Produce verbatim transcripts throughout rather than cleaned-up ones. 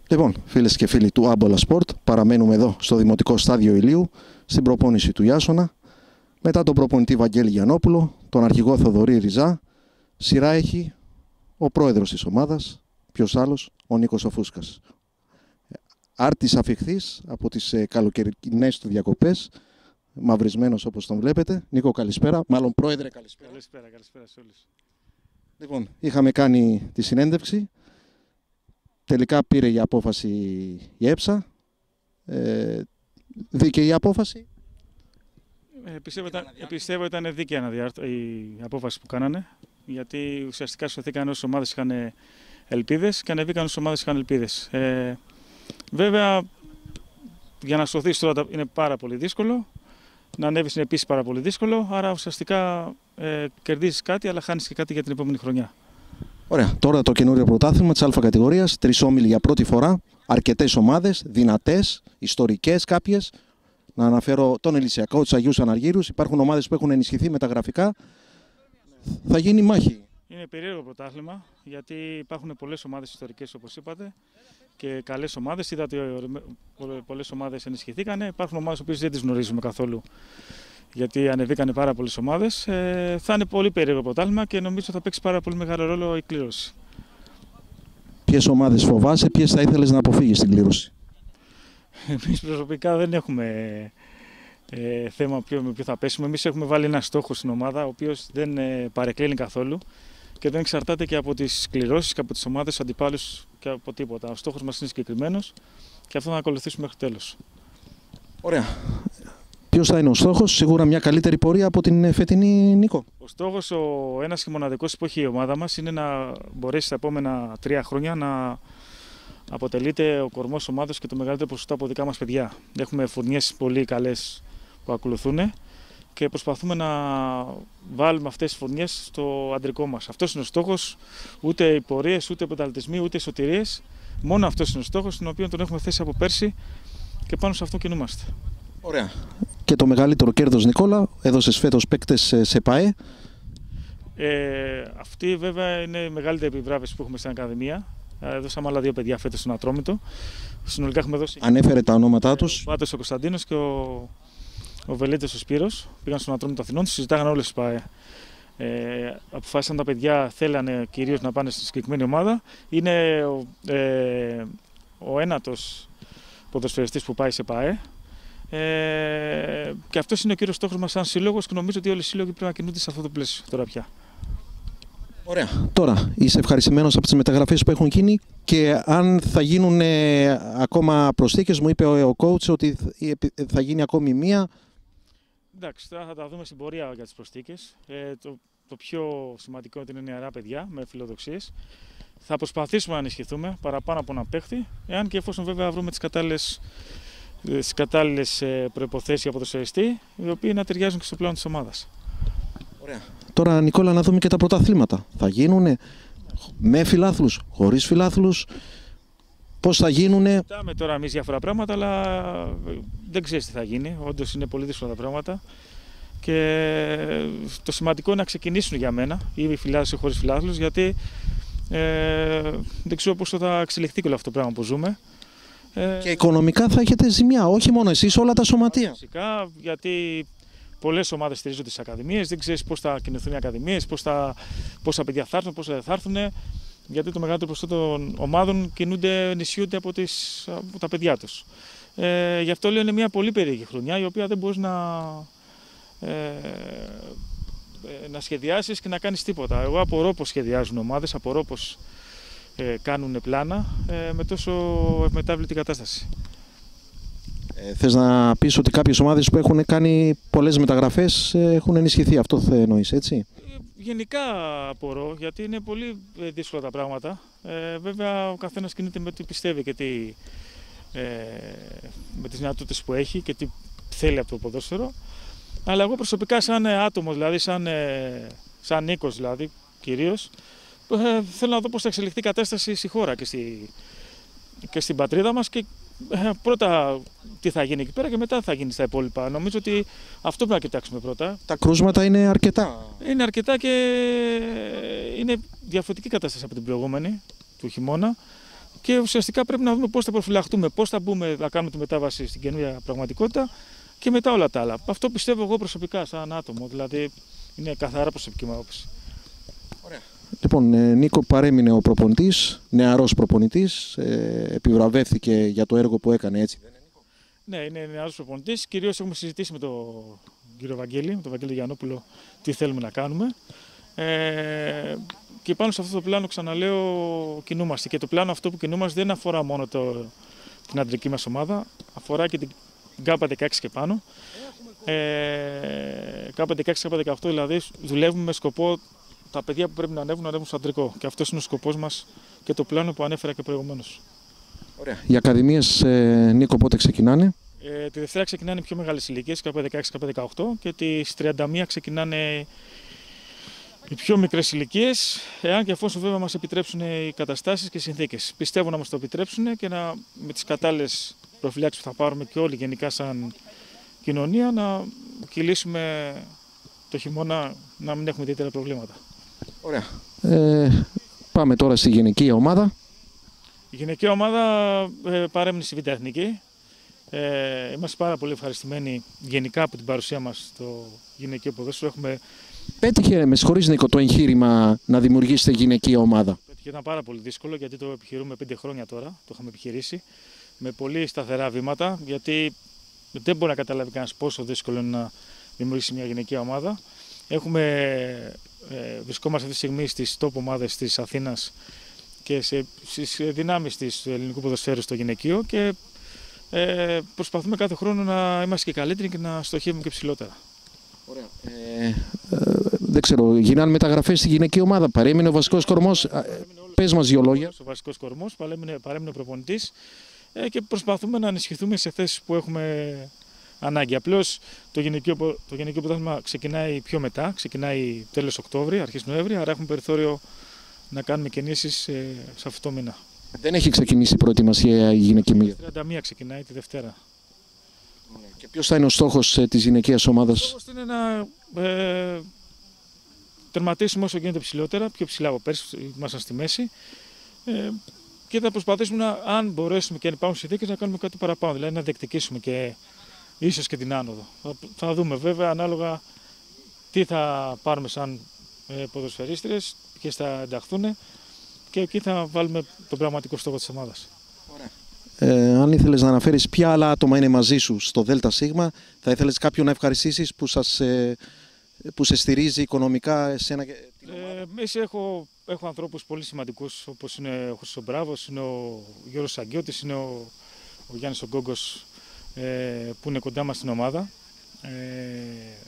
Λοιπόν, φίλες και φίλοι του Άμπολα Σπορτ, παραμένουμε εδώ στο Δημοτικό Στάδιο Ηλίου, στην προπόνηση του Ιάσονα. Μετά τον προπονητή Βαγγέλη Γιαννόπουλο, τον αρχηγό Θοδωρή Ριζά, σειρά έχει ο πρόεδρος της ομάδας, ποιος άλλος, ο Νίκος ο Φούσκας. Άρτης αφιχθής από τις ε, καλοκαιρινές του διακοπές, μαυρισμένος όπως τον βλέπετε. Νίκο, καλησπέρα. Μάλλον πρόεδρε, καλησπέρα. Καλησπέρα, καλησπέρα σε όλους. Λοιπόν, είχαμε κάνει τη συνέντευξη. Τελικά πήρε η απόφαση η ΕΠΣΑ. Ε, δίκαιη η απόφαση. Ε, πιστεύω, ήταν, πιστεύω ήταν δίκαια η απόφαση που κάνανε. Γιατί ουσιαστικά σωθήκαν όσες ομάδες είχαν ελπίδες και ανεβήκαν όσες ομάδες είχαν ελπίδες. Ε, βέβαια, για να σωθείς τώρα είναι πάρα πολύ δύσκολο. Να ανέβεις είναι επίσης πάρα πολύ δύσκολο. Άρα ουσιαστικά ε, κερδίζεις κάτι, αλλά χάνεις και κάτι για την επόμενη χρονιά. Ωραία. Τώρα το καινούριο πρωτάθλημα της Α κατηγορίας. Τρεις όμιλοι για πρώτη φορά. Αρκετές ομάδες, δυνατές, ιστορικές κάποιες. Να αναφέρω τον Ελυσιακό, τους Αγίους Αναργύρους. Υπάρχουν ομάδες που έχουν ενισχυθεί με τα γραφικά. Θα γίνει μάχη. Είναι περίεργο πρωτάθλημα, γιατί υπάρχουν πολλές ομάδες ιστορικές όπως είπατε και καλές ομάδες. Είδατε ότι πολλές ομάδες ενισχυθήκαν. Υπάρχουν ομάδες που δεν τις γνωρίζουμε καθόλου, γιατί ανεβήκανε πάρα πολλές ομάδες. Ε, θα είναι πολύ περίεργο πρωτάθλημα και νομίζω θα παίξει πάρα πολύ μεγάλο ρόλο η κλήρωση. Ποιες ομάδες φοβάσαι, ποιες θα ήθελες να αποφύγεις στην κλήρωση? Εμείς προσωπικά δεν έχουμε ε, θέμα ποιο, με ποιο θα πέσουμε. Εμείς έχουμε βάλει ένα στόχο στην ομάδα, ο οποίος δεν ε, παρεκκλίνει καθόλου και δεν εξαρτάται και από τις κληρώσεις και από τις ομάδες αντιπάλους και από τίποτα. Ο στόχος μας είναι συγκεκριμένος και αυτό θα ακολουθήσουμε μέχρι τέλος. Ωραία. Ποιος θα είναι ο στόχος? Σίγουρα μια καλύτερη πορεία από την φετινή, Νίκο. Ο στόχος, ο ένας και μοναδικός που έχει η ομάδα μας, είναι να μπορέσει τα επόμενα τρία χρόνια να αποτελείται ο κορμός ομάδος και το μεγαλύτερο ποσοστό από δικά μας παιδιά. Έχουμε φουρνιές πολύ καλές που ακολουθούν και προσπαθούμε να βάλουμε αυτές τις φουρνιές στο αντρικό μας. Αυτός είναι ο στόχος, ούτε οι πορείες, ούτε οι πενταλτισμοί, ούτε οι σωτηρίες. Μόνο αυτός είναι ο στόχος, τον οποίο τον έχουμε θέσει από πέρσι και πάνω σε αυτό κινούμαστε. Ωραία. Και το μεγαλύτερο κέρδος, Νικόλα, έδωσες φέτος παίκτες σε ΠΑΕ. Ε, αυτή βέβαια είναι η μεγαλύτερη επιβράβευση που έχουμε στην Ακαδημία. Δώσαμε άλλα δύο παιδιά φέτος στον Ατρόμητο. Συνολικά έχουμε δώσει. Ανέφερε τα ονόματά τους. Ο Πάτος ο Κωνσταντίνος και ο, ο Βελίτης ο Σπύρος. Πήγαν στον Ατρόμητο Αθηνών, τους συζητάγανε όλες τις ΠΑΕ. Ε, αποφάσισαν τα παιδιά, θέλανε κυρίως να πάνε στη συγκεκριμένη ομάδα. Είναι ο, ε, ο ένατος ποδοσφαιριστής που πάει σε ΠΑΕ. Ε, και αυτός είναι ο κύριος στόχος μας σαν σύλλογος και νομίζω ότι όλοι οι σύλλογοι πρέπει να κινούνται σε αυτό το πλαίσιο τώρα πια. Ωραία. Τώρα, είσαι ευχαριστημένος από τις μεταγραφές που έχουν γίνει και αν θα γίνουν ε, ακόμα προσθήκες? Μου είπε ο, ο coach ότι θα γίνει ακόμη μία. Εντάξει, τώρα θα τα δούμε στην πορεία για τις προσθήκες. Ε, το, το πιο σημαντικό είναι ότι είναι νεαρά παιδιά με φιλοδοξίες. Θα προσπαθήσουμε να ενισχυθούμε παραπάνω από ένα παίχτη, εάν και εφόσον βέβαια βρούμε τις κατάλληλες, τις κατάλληλες προϋποθέσεις για ποδοσφαιριστή, οι οποίοι να ταιριάζουν και στο πλάνο της ομάδας. Ωραία. Τώρα, Νικόλα, να δούμε και τα πρωταθλήματα. Θα γίνουνε με φιλάθλους, χωρίς φιλάθλους, πώς θα γίνουνε? Κοιτάμε τώρα εμείς διάφορα πράγματα, αλλά δεν ξέρεις τι θα γίνει. Όντως είναι πολύ δύσκολα τα πράγματα. Και το σημαντικό είναι να ξεκινήσουν για μένα, ή φιλάθλους ή χωρίς φιλάθλους, γιατί ε, δεν ξέρω πώς θα εξελιχθεί και όλο αυτό το πράγμα που ζούμε. Και οικονομικά θα έχετε ζημιά, όχι μόνο εσείς, όλα τα σωματεία. Φυσικά, γιατί πολλές ομάδες στηρίζονται στις ακαδημίες, δεν ξέρεις πώς θα κινηθούν οι ακαδημίες, πώς θα, πόσα παιδιά θα έρθουν, πόσα δεν θα έρθουν. Γιατί το μεγαλύτερο ποσοστό των ομάδων κινούνται, ενισχύονται από, τις, από τα παιδιά τους. Ε, γι' αυτό λέω είναι μια πολύ περίεργη χρονιά, η οποία δεν μπορείς να, ε, να σχεδιάσεις και να κάνεις τίποτα. Εγώ απορώ πώς σχεδιάζουν ομάδες, απορώ πώς ε, κάνουν πλάνα ε, με τόσο ευμετάβλητη κατάσταση. Ε, θες να πεις ότι κάποιες ομάδες που έχουν κάνει πολλές μεταγραφές έχουν ενισχυθεί, αυτό θα εννοείς, έτσι? Γενικά απορώ, γιατί είναι πολύ δύσκολα τα πράγματα. Ε, βέβαια ο καθένας κινείται με τι πιστεύει και τι, ε, με τις δυνατότητες που έχει και τι θέλει από το ποδόσφαιρο. Αλλά εγώ προσωπικά σαν άτομο, δηλαδή σαν, σαν Νίκος δηλαδή κυρίως, ε, θέλω να δω πώς θα εξελιχθεί η κατάσταση στη χώρα και, στη, και στην πατρίδα μας και ε, πρώτα τι θα γίνει εκεί πέρα και μετά θα γίνει στα υπόλοιπα. Νομίζω ότι αυτό πρέπει να κοιτάξουμε πρώτα. Τα κρούσματα είναι αρκετά. Είναι αρκετά και είναι διαφορετική κατάσταση από την προηγούμενη του χειμώνα και ουσιαστικά πρέπει να δούμε πώς θα προφυλαχτούμε, πώς θα μπούμε, θα κάνουμε τη μετάβαση στην καινούργια πραγματικότητα και μετά όλα τα άλλα. Αυτό πιστεύω εγώ προσωπικά, σαν άτομο, δηλαδή είναι καθαρά προσωπική μου άποψη. Ωραία. Λοιπόν, Νίκο, παρέμεινε ο προπονητής, νεαρός προπονητής, ε, επιβραβεύθηκε για το έργο που έκανε, έτσι δεν είναι, Νίκο? Ναι, είναι νεαρός προπονητής. Κυρίως έχουμε συζητήσει με τον κύριο Βαγγέλη, με τον Βαγγέλη Γιαννόπουλο, τι θέλουμε να κάνουμε. Ε, και πάνω σε αυτό το πλάνο, ξαναλέω, κινούμαστε. Και το πλάνο αυτό που κινούμαστε δεν αφορά μόνο το, την αντρική μας ομάδα, αφορά και την ΚΑΠΑ δεκαέξι και πάνω. Ε, ΚΑΠΑ δεκαέξι, ΚΑΠΑ δεκαοκτώ, δηλαδή δουλεύουμε με σκοπό τα παιδιά που πρέπει να ανέβουν να ανέβουν στο αντρικό. Και αυτός είναι ο σκοπός μας και το πλάνο που ανέφερα και προηγουμένως. Ωραία. Οι ακαδημίες, ε, Νίκο, πότε ξεκινάνε? Ε, τη Δευτέρα ξεκινάνε οι πιο μεγάλες ηλικίες, ΚΑΠΑ δεκαέξι, ΚΑΠΑ δεκαοκτώ, και τις τριάντα μία ξεκινάνε οι πιο μικρές ηλικίες, εάν και εφόσον βέβαια μας επιτρέψουν οι καταστάσεις και οι συνθήκες. Πιστεύω να μας το επιτρέψουν και να, με τις κατάλληλες προφυλάξεις που θα πάρουμε και όλοι γενικά σαν κοινωνία, να κυλήσουμε το χειμώνα, να μην έχουμε ιδιαίτερα προβλήματα. Ωραία. Ε, πάμε τώρα στη γυναικεία ομάδα. Η γυναικεία ομάδα ε, παρέμεινε στη Β' Εθνική. Ε, είμαστε πάρα πολύ ευχαριστημένοι γενικά από την παρουσία μας στο γυναικείο ποδόσφαιρο. Έχουμε... Πέτυχε, με συγχωρείς Νίκο, το εγχείρημα να δημιουργήσετε γυναικεία ομάδα? Πέτυχε, ήταν πάρα πολύ δύσκολο, γιατί το επιχειρούμε πέντε χρόνια τώρα, το είχαμε επιχειρήσει, με πολύ σταθερά βήματα, γιατί δεν μπορεί να καταλάβει κανένας πόσο δύσκολο είναι να δημιουργήσει μια γυναικεία ομάδα. Έχουμε, ε, βρισκόμαστε αυτή τη στιγμή στις top ομάδες της Αθήνας και σε, στις δυνάμεις της του ελληνικού ποδοσφαίρου στο γυναικείο και ε, προσπαθούμε κάθε χρόνο να είμαστε και καλύτεροι και να στοχεύουμε και ψηλότερα. Ωραία. Ε, ε, δεν ξέρω, γίνανε μεταγραφές στη γυναικεία ομάδα, παρέμεινε ο βασικός κορμός, ε, πες μας δύο λόγια. Ο βασικός κορμός, παρέμεινε, παρέμεινε ο προπονητής ε, και προσπαθούμε να ενισχυθούμε σε θέσεις που έχουμε ανάγκη. Απλώς το γυναικείο, το γυναικείο πρωτάθλημα ξεκινάει πιο μετά, ξεκινάει τέλος Οκτώβρη, αρχές Νοέμβρη, άρα έχουμε περιθώριο να κάνουμε κινήσεις ε, σε αυτό το μήνα. Δεν έχει ξεκινήσει η προετοιμασία η γυναικεία? τριάντα μία ξεκινάει τη Δευτέρα. Και ποιος θα είναι ο στόχος ε, της γυναικείας ομάδας? Ο στόχος είναι να ε, τερματίσουμε όσο γίνεται ψηλότερα, πιο ψηλά από πέρσι, ήμασταν στη μέση. Ε, και θα προσπαθήσουμε, να, αν μπορέσουμε και αν υπάρχουν συνθήκες, να κάνουμε κάτι παραπάνω, δηλαδή να διεκδικήσουμε και ίσως και την άνοδο. Θα, θα δούμε βέβαια ανάλογα τι θα πάρουμε σαν ε, ποδοσφαιρίστρες και θα ενταχθούν και εκεί θα βάλουμε τον πραγματικό στόχο της ομάδας. Ε, αν ήθελες να αναφέρεις ποια άλλα άτομα είναι μαζί σου στο ΔΣ, θα ήθελες κάποιον να ευχαριστήσεις που, σας, ε, που σε στηρίζει οικονομικά εσένα και την ομάδα? Ε, εμείς έχω, έχω ανθρώπους πολύ σημαντικούς, όπως είναι ο Χρήστος Μπράβος, είναι ο Γιώργος Σαγκιώτης, είναι ο, ο Γιάννης ο Γκόγκος, ε, που είναι κοντά μας στην ομάδα. Ε,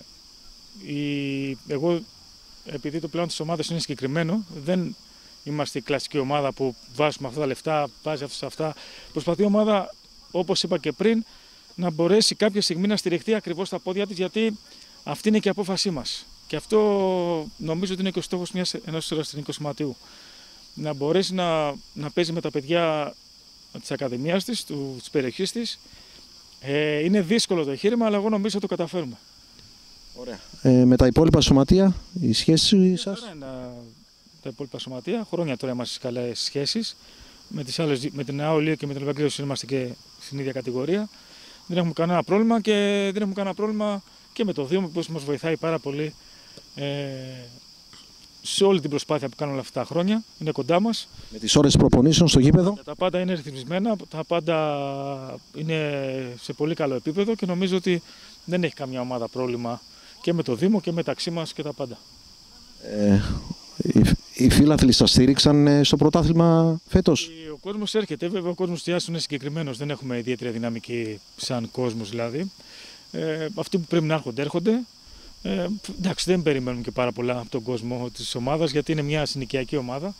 η, εγώ, επειδή το πλάνο της ομάδας είναι συγκεκριμένο, δεν είμαστε η κλασική ομάδα που βάζουμε αυτά τα λεφτά, βάζει αυτά αυτά. Προσπαθεί η ομάδα, όπως είπα και πριν, να μπορέσει κάποια στιγμή να στηριχτεί ακριβώς στα πόδια της, γιατί αυτή είναι και η απόφασή μας. Και αυτό νομίζω ότι είναι και ο στόχος μιας, ενός ερασιτεχνικού σωματείου. Να μπορέσει να, να παίζει με τα παιδιά της ακαδημίας της, του, της περιοχής της. Ε, είναι δύσκολο το εγχείρημα, αλλά εγώ νομίζω ότι το καταφέρουμε. Ωραία. Ε, με τα υπόλοιπα σωματεία, η σχέση σας? Είναι τα υπόλοιπα σωματεία. Χρόνια τώρα είμαστε σε καλές σχέσεις. Με, τις άλλες, με την ΑΟΛΙΟ και με τον Ευαγγέλιο είμαστε και στην ίδια κατηγορία. Δεν έχουμε κανένα πρόβλημα και δεν έχουμε κανένα πρόβλημα και με το Δήμο που μας βοηθάει πάρα πολύ ε, σε όλη την προσπάθεια που κάνουμε όλα αυτά τα χρόνια. Είναι κοντά μας. Με τις ώρες προπονήσεων στο γήπεδο? Τα πάντα είναι ρυθμισμένα, τα πάντα είναι σε πολύ καλό επίπεδο και νομίζω ότι δεν έχει καμιά ομάδα πρόβλημα και με το Δήμο και μεταξύ μας και τα πάντα. Ε, οι, οι φίλαθλοι σας στήριξαν στο πρωτάθλημα φέτος? Ο κόσμος έρχεται, βέβαια ο κόσμος του Ιάσου είναι συγκεκριμένος, δεν έχουμε ιδιαίτερη δυναμική σαν κόσμος δηλαδή. Ε, αυτοί που πρέπει να έρχονται, έρχονται. Ε, εντάξει, δεν περιμένουμε και πάρα πολλά από τον κόσμο της ομάδας, γιατί είναι μια συνοικιακή ομάδα.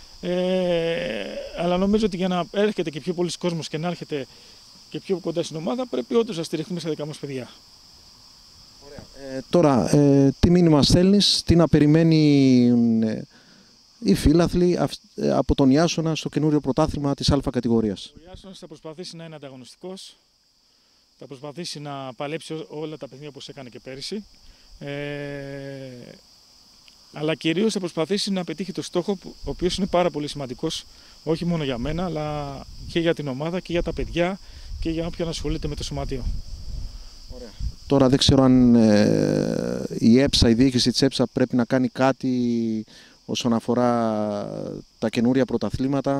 Ε, αλλά νομίζω ότι για να έρχεται και πιο πολλοί κόσμος και να έρχεται και πιο κοντά στην ομάδα, πρέπει όντως να στηριχθούμε στα δικά μας παιδιά. Ε, τώρα, ε, τι μήνυμα στέλνεις, τι να περιμένει ε, οι φίλαθλοι ε, από τον Ιάσονα στο καινούριο πρωτάθλημα της Α κατηγορίας? Ο Ιάσονας θα προσπαθήσει να είναι ανταγωνιστικός, θα προσπαθήσει να παλέψει όλα τα παιχνίδια όπως έκανε και πέρυσι, ε, αλλά κυρίως θα προσπαθήσει να πετύχει το στόχο, που, ο οποίος είναι πάρα πολύ σημαντικός, ο όχι μόνο για μένα, αλλά και για την ομάδα και για τα παιδιά και για όποιον ασχολείται με το σωματείο. Ωραία. Τώρα δεν ξέρω αν ε, η ΕΠΣΑ, η διοίκηση της ΕΠΣΑ πρέπει να κάνει κάτι όσον αφορά τα καινούρια πρωταθλήματα,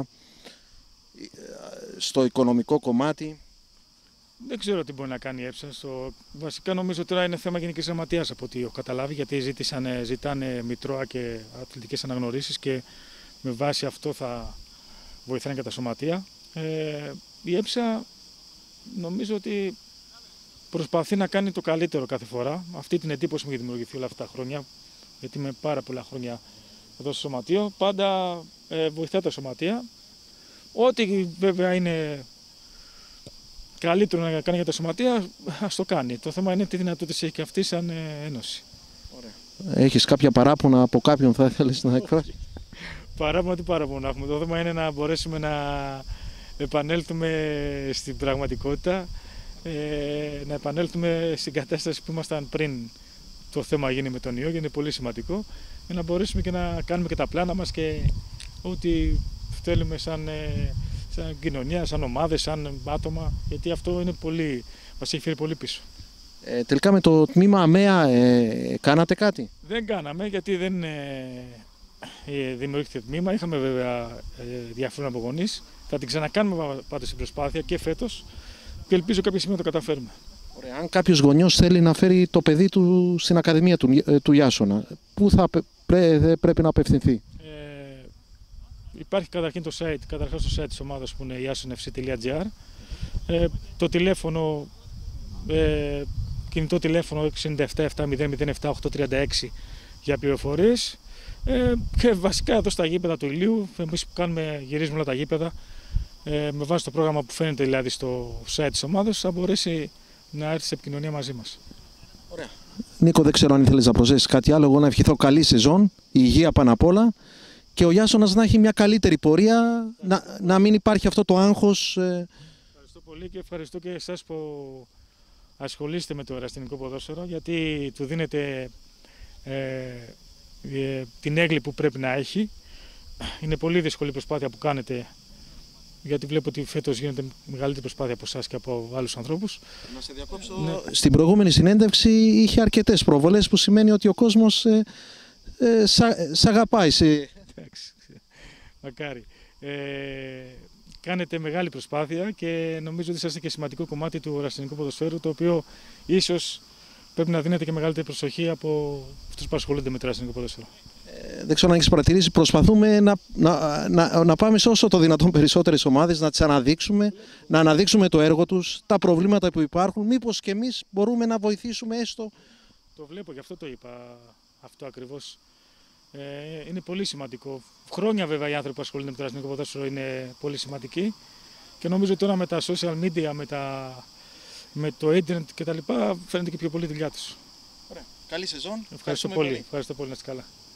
στο οικονομικό κομμάτι. Δεν ξέρω τι μπορεί να κάνει η ΕΠΣΑ. Στο... Βασικά νομίζω τώρα είναι θέμα Γενικής Γραμματείας από ό,τι έχω καταλάβει, γιατί ζήτησαν, ζητάνε μητρώα και αθλητικές αναγνωρίσεις και με βάση αυτό θα βοηθάνε και τα σωματεία. Ε, η ΕΠΣΑ νομίζω ότι προσπαθεί να κάνει το καλύτερο κάθε φορά. Αυτή την εντύπωση μου έχει δημιουργηθεί όλα αυτά τα χρόνια, γιατί είμαι πάρα πολλά χρόνια εδώ στο σωματείο. Πάντα ε, βοηθά τα σωματεία. Ό,τι βέβαια είναι καλύτερο να κάνει για τα σωματεία, ας το κάνει. Το θέμα είναι τι δυνατότητες έχει και αυτή σαν ε, ένωση. Ωραία. Έχεις κάποια παράπονα από κάποιον θα ήθελες να εκφράσεις? Παράπονα, τι παράπονα έχουμε. Το θέμα είναι να μπορέσουμε να επανέλθουμε στην πραγματικότητα, ε, να επανέλθουμε στην κατάσταση που ήμασταν πριν το θέμα γίνει με τον ιό, γιατί είναι πολύ σημαντικό, για να μπορέσουμε και να κάνουμε και τα πλάνα μας και ό,τι θέλουμε σαν, ε, σαν κοινωνία, σαν ομάδες, σαν άτομα, γιατί αυτό είναι πολύ, μας έχει φέρει πολύ πίσω. Ε, τελικά με το τμήμα ΑΜΕΑ ε, κάνατε κάτι? Δεν κάναμε, γιατί δεν ε, ε, δημιουργήθηκε τμήμα. Είχαμε βέβαια ε, διαφέρον από γονείς. Θα την ξανακάνουμε πάντως την προσπάθεια και φέτος και ελπίζω κάποια στιγμή να το καταφέρουμε. Ωραία. Αν κάποιος γονιός θέλει να φέρει το παιδί του στην Ακαδημία του, ε, του Ιάσονα, πού θα πρέ, πρέπει να απευθυνθεί? Ε, υπάρχει καταρχήν το site, καταρχάς το site της ομάδας που είναι iasonfc τελεία gr. Ε, το τηλέφωνο, ε, κινητό τηλέφωνο έξι επτά επτά μηδέν μηδέν επτά οκτώ τρία έξι για πληροφορίες. Ε, και βασικά εδώ στα γήπεδα του Ηλίου, εμείς που κάνουμε, γυρίζουμε όλα τα γήπεδα, ε, με βάση το πρόγραμμα που φαίνεται δηλαδή στο site της ομάδας, θα μπορέσει να έρθει σε επικοινωνία μαζί μας. Ωραία. Νίκο, δεν ξέρω αν ήθελες να προσθέσεις κάτι άλλο. Εγώ να ευχηθώ καλή σεζόν, υγεία πάνω απ' όλα και ο Ιάσονας να έχει μια καλύτερη πορεία, να, να μην υπάρχει αυτό το άγχος. Ε... Ευχαριστώ πολύ και ευχαριστώ και εσάς που ασχολείστε με το ερασιτεχνικό ποδόσφαιρο, γιατί του δίνετε ε, την έγκλη που πρέπει να έχει. Είναι πολύ δύσκολη η προσπάθεια που κάνετε, γιατί βλέπω ότι φέτος γίνεται μεγαλύτερη προσπάθεια από εσάς και από άλλους ανθρώπους. Να σε διακόψω. Ναι. Στην προηγούμενη συνέντευξη είχε αρκετές προβολές, που σημαίνει ότι ο κόσμος ε, ε, σ' αγαπάει. Σε... Εντάξει, μακάρι. Ε, κάνετε μεγάλη προσπάθεια και νομίζω ότι είσαστε και σημαντικό κομμάτι του ερασιτεχνικού ποδοσφαίρου, το οποίο ίσως πρέπει να δίνετε και μεγαλύτερη προσοχή από αυτούς που ασχολούνται με το ερασιτεχνικό ποδόσφαιρο. Ε, δεν ξέρω αν έχεις παρατηρήσει, προσπαθούμε να, να, να, να πάμε σε όσο το δυνατόν περισσότερες ομάδες, να τις αναδείξουμε, να αναδείξουμε το έργο τους, τα προβλήματα που υπάρχουν, μήπως και εμείς μπορούμε να βοηθήσουμε έστω. Το βλέπω, γι' αυτό το είπα αυτό ακριβώς. Ε, είναι πολύ σημαντικό. Χρόνια βέβαια οι άνθρωποι που ασχολούνται με το ερασιτεχνικό ποδόσφαιρο είναι πολύ σημαντικοί και νομίζω τώρα με τα social media, με, τα, με το internet κτλ. Φαίνεται και πιο πολύ δουλειά τους. Ωραία. Καλή σεζόν. Ευχαριστώ πολύ. πολύ. Ευχαριστώ πολύ, να είστε καλά.